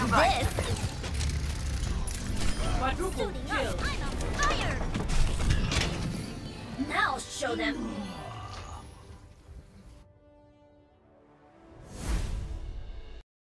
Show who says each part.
Speaker 1: this.
Speaker 2: Quadruple
Speaker 1: Suiting
Speaker 2: kill.
Speaker 1: up. I'm on fire. Now I'll show them.